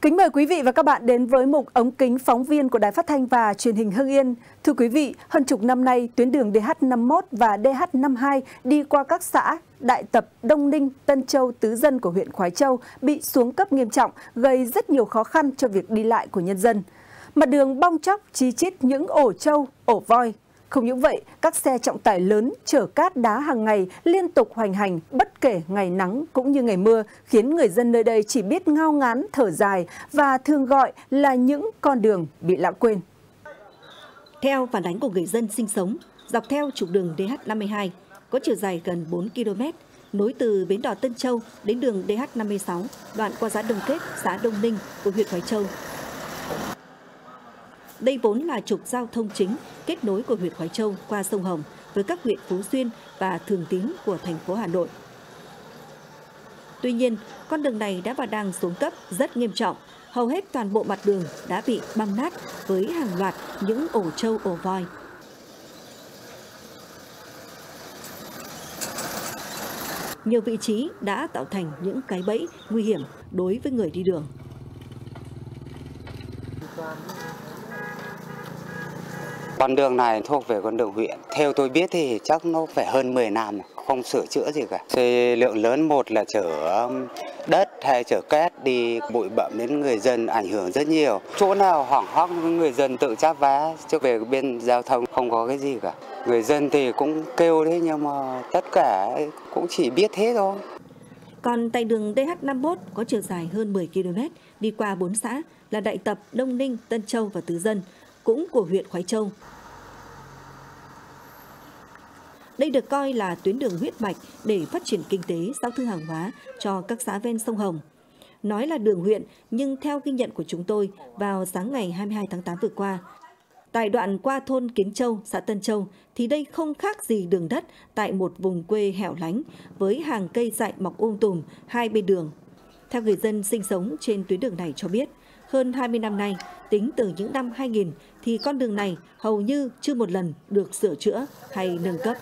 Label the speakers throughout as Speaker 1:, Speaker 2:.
Speaker 1: Kính mời quý vị và các bạn đến với mục ống kính phóng viên của Đài Phát thanh và Truyền hình Hưng Yên. Thưa quý vị, hơn chục năm nay, tuyến đường DH51 và DH52 đi qua các xã Đại Tập, Đông Ninh, Tân Châu, Tứ Dân của huyện Khoái Châu bị xuống cấp nghiêm trọng, gây rất nhiều khó khăn cho việc đi lại của nhân dân. Mặt đường bong tróc, chi chít những ổ trâu, ổ voi. Không những vậy, các xe trọng tải lớn chở cát đá hàng ngày liên tục hoành hành bất kể ngày nắng cũng như ngày mưa, khiến người dân nơi đây chỉ biết ngao ngán, thở dài và thường gọi là những con đường bị lãng quên.
Speaker 2: Theo phản ánh của người dân sinh sống, dọc theo trục đường DH52 có chiều dài gần 4 km, nối từ bến đò Tân Châu đến đường DH56, đoạn qua xã Đông Kết, xã Đông Ninh của huyện Khoái Châu. Đây vốn là trục giao thông chính kết nối của huyện Khoái Châu qua sông Hồng với các huyện Phú Xuyên và Thường Tín của thành phố Hà Nội. Tuy nhiên, con đường này đã và đang xuống cấp rất nghiêm trọng. Hầu hết toàn bộ mặt đường đã bị băm nát với hàng loạt những ổ trâu, ổ voi. Nhiều vị trí đã tạo thành những cái bẫy nguy hiểm đối với người đi đường.
Speaker 3: Con đường này thuộc về con đường huyện. Theo tôi biết thì chắc nó phải hơn 10 năm, không sửa chữa gì cả. Xe lượng lớn, một là chở đất hay chở cát đi, bụi bặm đến người dân ảnh hưởng rất nhiều. Chỗ nào hoảng hóc người dân tự cháp vá, chứ về bên giao thông không có cái gì cả. Người dân thì cũng kêu đấy nhưng mà tất cả cũng chỉ biết thế thôi.
Speaker 2: Còn tại đường DH51 có chiều dài hơn 10 km, đi qua 4 xã là Đại Tập, Đông Ninh, Tân Châu và Tứ Dân, cũng của huyện Khoái Châu. Đây được coi là tuyến đường huyết mạch để phát triển kinh tế, giao thương hàng hóa cho các xã ven sông Hồng. Nói là đường huyện, nhưng theo ghi nhận của chúng tôi, vào sáng ngày 22 tháng 8 vừa qua, tại đoạn qua thôn Kiến Châu, xã Tân Châu, thì đây không khác gì đường đất tại một vùng quê hẻo lánh với hàng cây dại mọc tùm hai bên đường. Theo người dân sinh sống trên tuyến đường này cho biết, hơn 20 năm nay, tính từ những năm 2000 thì con đường này hầu như chưa một lần được sửa chữa hay nâng cấp.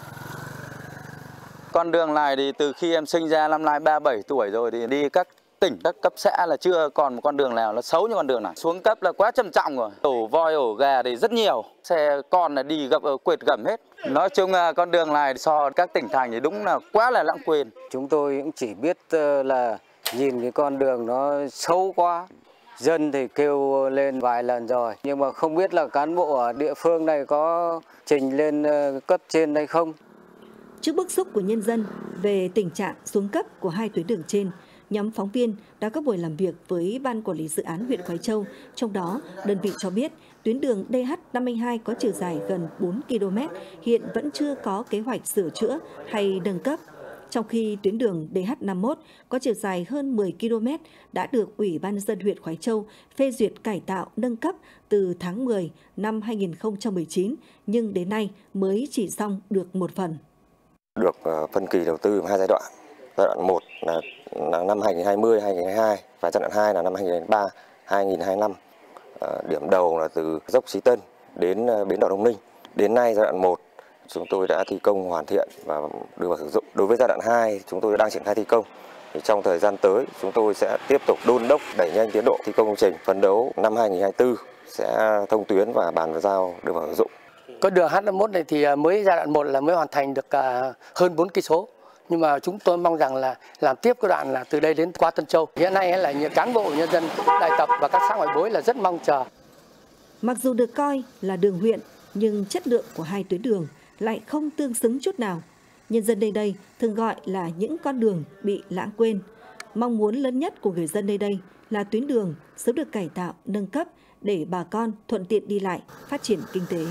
Speaker 4: Con đường này thì từ khi em sinh ra năm nay 37 tuổi rồi thì đi các tỉnh, các cấp xã là chưa còn một con đường nào nó xấu như con đường này. Xuống cấp là quá trầm trọng rồi. Ổ voi, ổ gà thì rất nhiều. Xe con là đi gặp quệt gầm hết. Nói chung là con đường này so các tỉnh thành thì đúng là quá là lãng quên.
Speaker 5: Chúng tôi cũng chỉ biết là nhìn cái con đường nó xấu quá. Dân thì kêu lên vài lần rồi, nhưng mà không biết là cán bộ ở địa phương này có trình lên cấp trên hay không.
Speaker 2: Trước bức xúc của nhân dân về tình trạng xuống cấp của hai tuyến đường trên, nhóm phóng viên đã có buổi làm việc với Ban Quản lý Dự án huyện Khoái Châu. Trong đó, đơn vị cho biết tuyến đường DH52 có chiều dài gần 4 km, hiện vẫn chưa có kế hoạch sửa chữa hay nâng cấp. Trong khi tuyến đường DH51 có chiều dài hơn 10 km đã được Ủy ban nhân dân huyện Khoái Châu phê duyệt cải tạo nâng cấp từ tháng 10 năm 2019, nhưng đến nay mới chỉ xong được một phần.
Speaker 6: Được phân kỳ đầu tư hai giai đoạn. Giai đoạn 1 là năm 2020-2022 và giai đoạn 2 là năm 2023-2025. Điểm đầu là từ dốc Chí Tân đến bến đò Đông Ninh. Đến nay giai đoạn 1 chúng tôi đã thi công hoàn thiện và đưa vào sử dụng. Đối với giai đoạn 2 chúng tôi đang triển khai thi công. Thì trong thời gian tới chúng tôi sẽ tiếp tục đôn đốc đẩy nhanh tiến độ thi công công trình. Phấn đấu năm 2024 sẽ thông tuyến và bàn giao đưa vào sử dụng.
Speaker 7: Con đường H51 này thì mới giai đoạn 1 là mới hoàn thành được hơn 4 cây số. Nhưng mà chúng tôi mong rằng là làm tiếp cái đoạn là từ đây đến qua Tân Châu. Hiện nay là những cán bộ nhân dân Đại Tập và các xã ngoại bối là rất mong chờ.
Speaker 2: Mặc dù được coi là đường huyện, nhưng chất lượng của hai tuyến đường lại không tương xứng chút nào. Nhân dân nơi đây thường gọi là những con đường bị lãng quên. Mong muốn lớn nhất của người dân nơi đây là tuyến đường sớm được cải tạo, nâng cấp để bà con thuận tiện đi lại, phát triển kinh tế.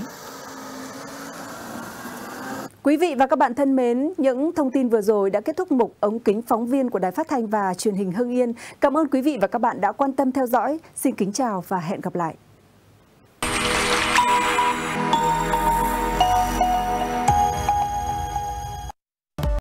Speaker 1: Quý vị và các bạn thân mến, những thông tin vừa rồi đã kết thúc mục ống kính phóng viên của Đài Phát thanh và Truyền hình Hưng Yên. Cảm ơn quý vị và các bạn đã quan tâm theo dõi. Xin kính chào và hẹn gặp lại.